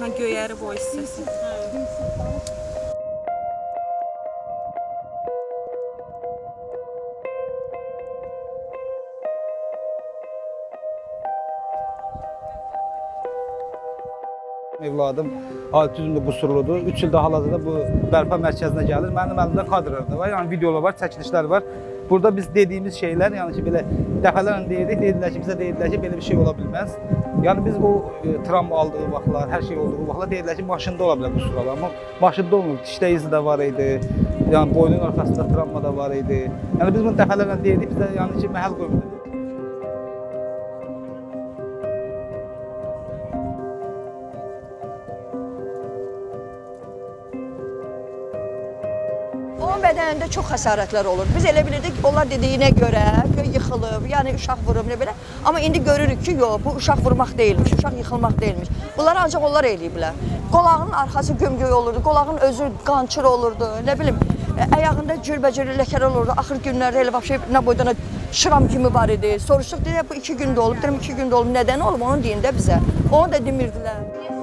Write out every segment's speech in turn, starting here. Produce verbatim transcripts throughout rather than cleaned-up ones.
Uşağın göyərib o hissəsi. Evladım autismli qusurludur. üç ildə hal-hazırda bu bərpa mərkəzinə gəlir. Mənim əlimdə kadrlar da var, yəni videolar var, çəkilişlər var. Burada biz dediyimiz şeylər, yəni ki, belə dəfələrlə deyirik, deyirlər ki, bizə deyirlər ki, belə bir şey ola bilməz. Yəni biz o e, travma aldığı vaxtlar, hər şey olduğu vaxtlar deyirlər ki, maşında ola bilər qusurlar, amma maşında olmur. Dişdə izi də var idi, yəni boynun arxasında travma da var idi. Yəni biz bunu dəfələrlə deyirik, bizə yəni ki, məhəl qoymuyor. Onun bədənində çox xəsarətlər olur. Biz elə bilirdik, onlar dediyinə görə yıxılıb, yəni uşaq vurub, nə belə. Amma indi görürük ki, yox, bu uşaq vurmaq deyilmiş, uşaq yıxılmaq deyilmiş. Bunları ancaq onlar eləyiblər. Qolağının arxası gömgöy olurdu, qolağın özü qançır olurdu, nə bilim, əyağında cürbəcür ləkələr olurdu. Axır günlərdə elə vəbşə nə boydana şıram kimi var idi. Soruşduq, deyə bu iki gündə olub, dedim iki gündə olub, nədən olub, onu deyin də bizə. Onu da demirdilər.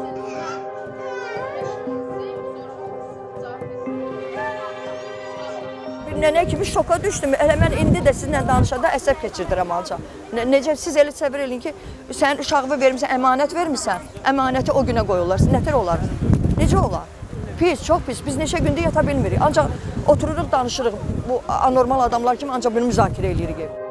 Nənə kimi şoka düşdüm. Elə mən indi də sizinlə danışanda əsəb keçirdirəm ancaq. Ne necə siz elə səbir eləyin ki, sən uşağını vermisən, əmanət vermisən, əmanəti o günə qoyurlar. Nətər olar? Necə olar? Pis, çox pis. Biz neçə gündə yata bilmirik. Ancaq otururuq, danışırıq. Bu anormal adamlar kimi ancaq bunu müzakirə eləyirik.